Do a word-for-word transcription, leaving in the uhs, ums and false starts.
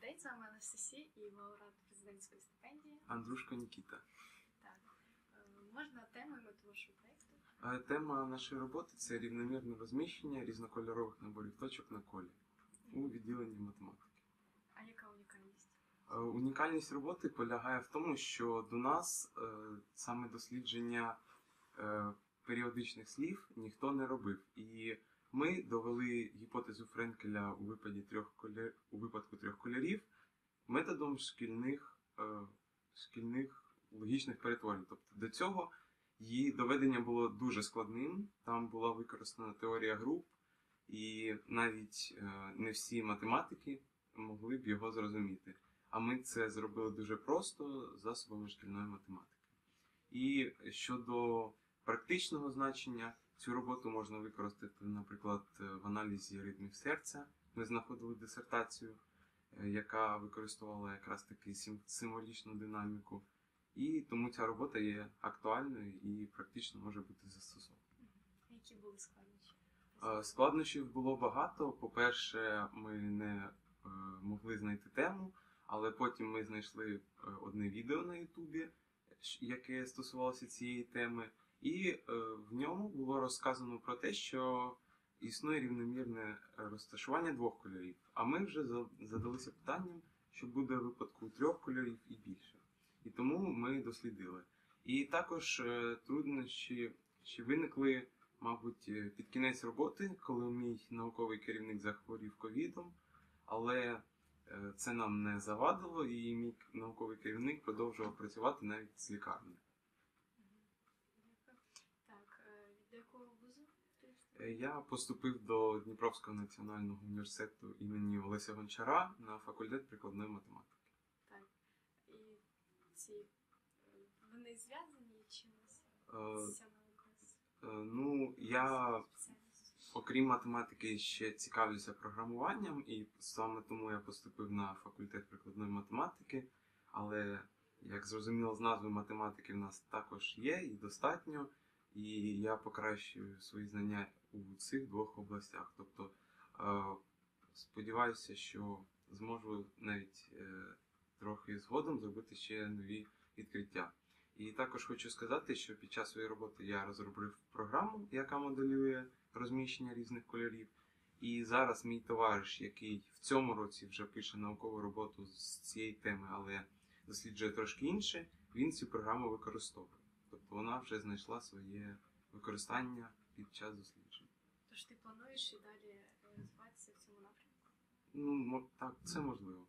Привіт, з вами Анастасія і лауреат президентської стипендії. Андрушко Нікіта. Так. Можна тему і мету вашого проєкту? Тема нашої роботи – це рівномірне розміщення різнокольорових наборів точок на колі у відділенні математики. А яка унікальність? Унікальність роботи полягає в тому, що до нас саме дослідження періодичних слів ніхто не робив. І ми довели гіпотезу Френкеля у випадку трьох кольорів, у випадку трьох кольорів методом шкільних, е, шкільних логічних перетворень. Тобто до цього її доведення було дуже складним, там була використана теорія груп, і навіть е, не всі математики могли б його зрозуміти. А ми це зробили дуже просто засобами шкільної математики. І щодо практичного значення, цю роботу можна використати, наприклад, в аналізі ритмів серця. Ми знаходили дисертацію, яка використовувала якраз таки символічну динаміку. І тому ця робота є актуальною і практично може бути застосована. Які були складнощі? Складнощів було багато. По-перше, ми не могли знайти тему, але потім ми знайшли одне відео на Ютубі, яке стосувалося цієї теми. І е, в ньому було розказано про те, що існує рівномірне розташування двох кольорів. А ми вже задалися питанням, що буде в випадку трьох кольорів і більше. І тому ми дослідили. І також е, труднощі ще виникли, мабуть, під кінець роботи, коли мій науковий керівник захворів ковідом, але е, це нам не завадило, і мій науковий керівник продовжував працювати навіть з лікарні. До якого вузу? Я поступив до Дніпровського національного університету імені Олеся Гончара на факультет прикладної математики. Так. І ці вони зв'язані чимось? Е, Ця наука? е, ну, я, окрім математики, ще цікавлюся програмуванням, і саме тому я поступив на факультет прикладної математики, але, як зрозуміло, з назви математики в нас також є і достатньо. І я покращую свої знання у цих двох областях. Тобто сподіваюся, що зможу навіть трохи згодом зробити ще нові відкриття. І також хочу сказати, що під час своєї роботи я розробив програму, яка моделює розміщення різних кольорів. І зараз мій товариш, який в цьому році вже пише наукову роботу з цієї теми, але досліджує трошки інше, він цю програму використовує. Тобто вона вже знайшла своє використання під час досліджень. Тож ти плануєш і далі розвиватися в цьому напрямку? Ну, так, це можливо.